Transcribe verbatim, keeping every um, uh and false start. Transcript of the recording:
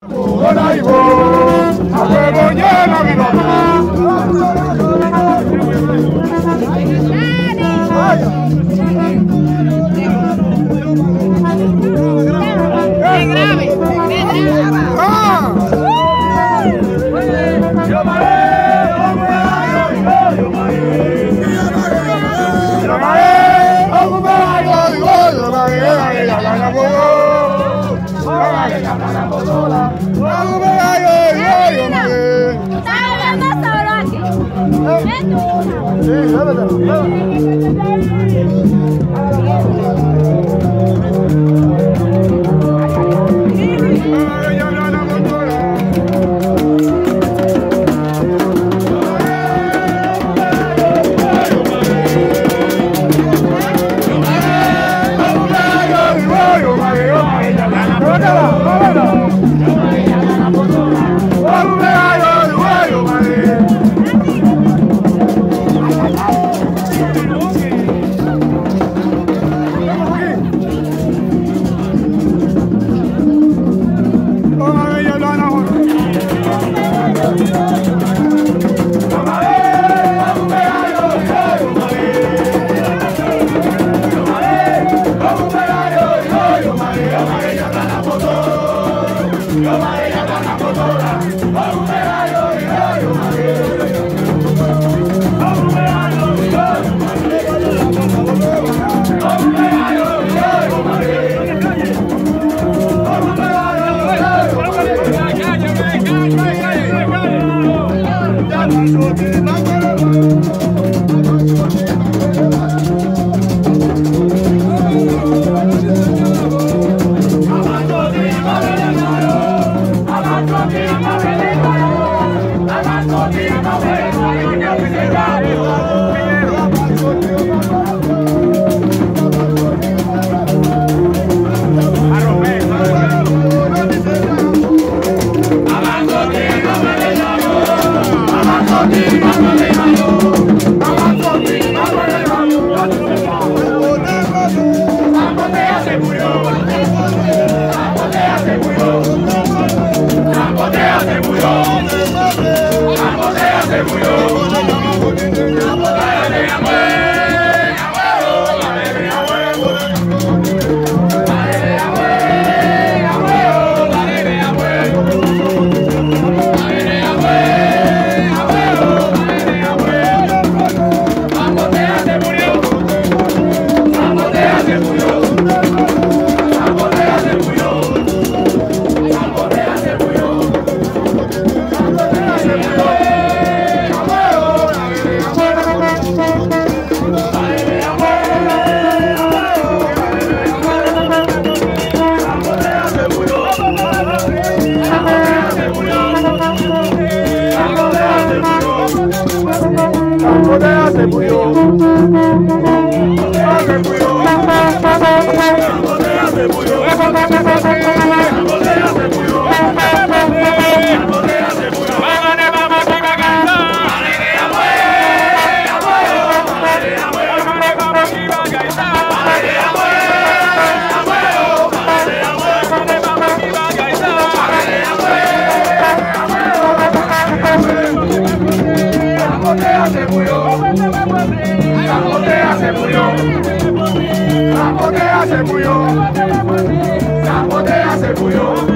Hola Ivo, a huevo lleno mi mamá. ¡Qué grave! ¡Qué grave! ¡Ah! ¡Yo maré! ¡Vamos a ir! ¡Yo maré! ¡Yo maré! ¡Vamos a ir! ¡Yo maré! ¡La la la ¡vamos a ir! ¿Estás hablando solo aquí? Sí, llévatelo, se murió. Se murió. Se murió. Se murió, la botella se murió, la botella se murió, la botella se murió.